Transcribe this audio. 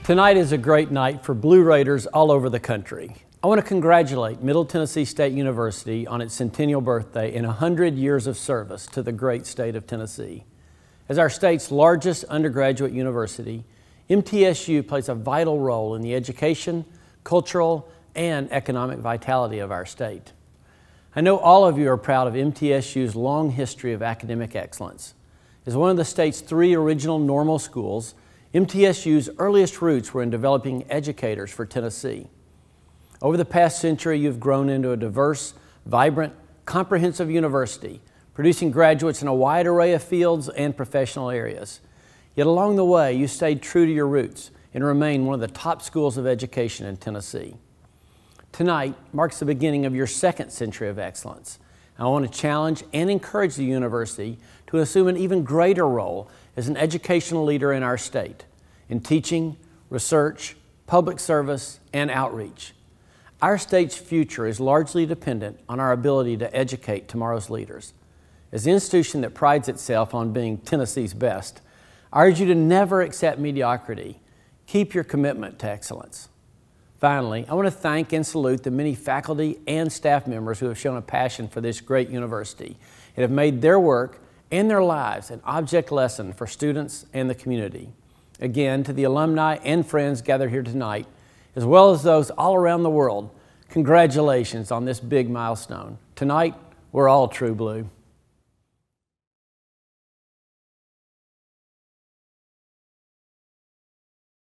Tonight is a great night for Blue Raiders all over the country. I want to congratulate Middle Tennessee State University on its centennial birthday and 100 years of service to the great state of Tennessee. As our state's largest undergraduate university, MTSU plays a vital role in the education, cultural, and economic vitality of our state. I know all of you are proud of MTSU's long history of academic excellence. As one of the state's 3 original normal schools, MTSU's earliest roots were in developing educators for Tennessee. Over the past century, you've grown into a diverse, vibrant, comprehensive university, producing graduates in a wide array of fields and professional areas. Yet along the way, you stayed true to your roots and remain one of the top schools of education in Tennessee. Tonight marks the beginning of your 2nd century of excellence. I want to challenge and encourage the university to assume an even greater role as an educational leader in our state, in teaching, research, public service, and outreach. Our state's future is largely dependent on our ability to educate tomorrow's leaders. As an institution that prides itself on being Tennessee's best, I urge you to never accept mediocrity. Keep your commitment to excellence. Finally, I want to thank and salute the many faculty and staff members who have shown a passion for this great university and have made their work and their lives an object lesson for students and the community. Again, to the alumni and friends gathered here tonight, as well as those all around the world, congratulations on this big milestone. Tonight, we're all true blue.